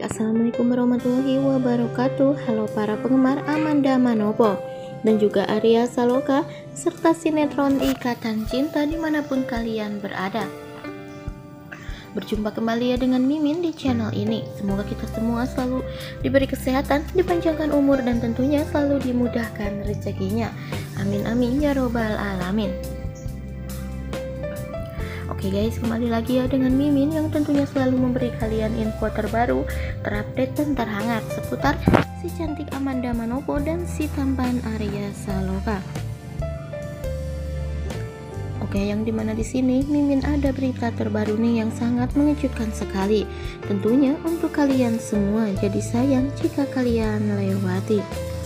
Assalamualaikum warahmatullahi wabarakatuh. Halo para penggemar Amanda Manopo dan juga Arya Saloka serta sinetron Ikatan Cinta dimanapun kalian berada. Berjumpa kembali ya dengan Mimin di channel ini. Semoga kita semua selalu diberi kesehatan, dipanjangkan umur, dan tentunya selalu dimudahkan rezekinya. Amin amin ya robbal alamin. Oke guys, kembali lagi ya dengan Mimin yang tentunya selalu memberi kalian info terbaru, terupdate dan terhangat seputar si cantik Amanda Manopo dan si tampan Arya Saloka. Oke, yang dimana di sini Mimin ada berita terbaru nih yang sangat mengejutkan sekali. Tentunya untuk kalian semua, jadi sayang jika kalian lewati.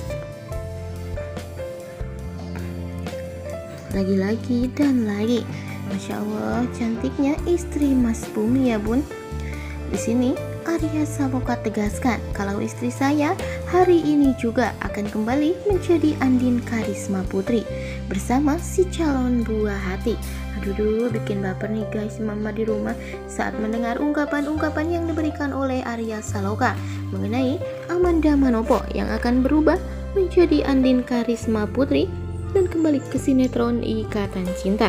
Lagi-lagi dan lagi. Masya Allah, cantiknya istri Mas Bumi ya bun. Di sini Arya Saloka tegaskan kalau istri saya hari ini juga akan kembali menjadi Andin Karisma Putri bersama si calon buah hati. Aduh, bikin baper nih guys mama di rumah saat mendengar ungkapan-ungkapan yang diberikan oleh Arya Saloka mengenai Amanda Manopo yang akan berubah menjadi Andin Karisma Putri dan kembali ke sinetron Ikatan Cinta.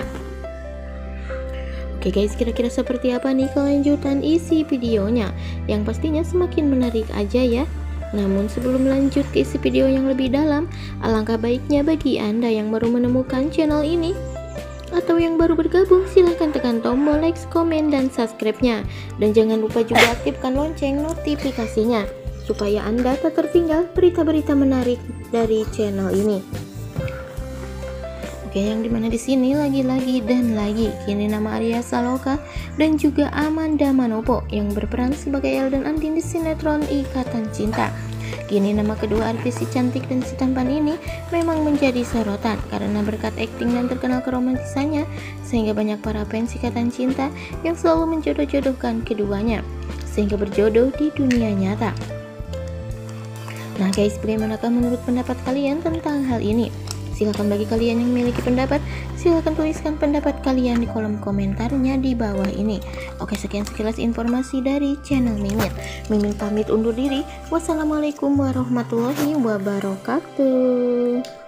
Oke guys, kira-kira seperti apa nih kelanjutan isi videonya? Yang pastinya semakin menarik aja ya. Namun sebelum lanjut ke isi video yang lebih dalam, alangkah baiknya bagi Anda yang baru menemukan channel ini atau yang baru bergabung, silahkan tekan tombol like, komen, dan subscribe-nya. Dan jangan lupa juga aktifkan lonceng notifikasinya supaya Anda tak tertinggal berita-berita menarik dari channel ini. Oke, yang dimana di sini lagi-lagi dan lagi kini nama Arya Saloka dan juga Amanda Manopo yang berperan sebagai El dan Andin di sinetron Ikatan Cinta. Kini nama kedua artis si cantik dan si tampan ini memang menjadi sorotan karena berkat akting dan terkenal keromantisannya, sehingga banyak para fans Ikatan Cinta yang selalu menjodoh-jodohkan keduanya sehingga berjodoh di dunia nyata. Nah guys, bagaimanakah menurut pendapat kalian tentang hal ini? Silahkan bagi kalian yang memiliki pendapat, silahkan tuliskan pendapat kalian di kolom komentarnya di bawah ini. Oke, sekian sekilas informasi dari channel Mimin. Mimin pamit undur diri. Wassalamualaikum warahmatullahi wabarakatuh.